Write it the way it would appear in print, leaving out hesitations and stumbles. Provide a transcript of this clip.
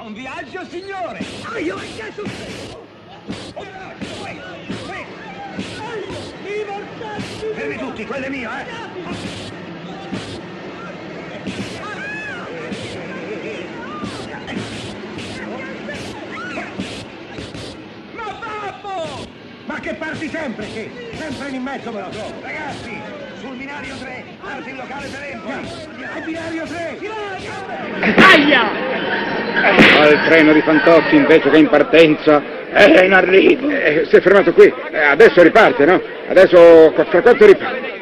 Buon viaggio, signore! Io che succede? Fermi tutti, quello è mio, eh! Ma babbo! Ma che parti sempre, che? Sempre in mezzo me lo trovo! Ragazzi, sul binario 3, parti il locale per Empoli! Al binario 3! Aia! Il treno di Fantozzi invece che in partenza è in arrivo. Si è fermato qui. Adesso riparte, no? Adesso fra quanto riparte?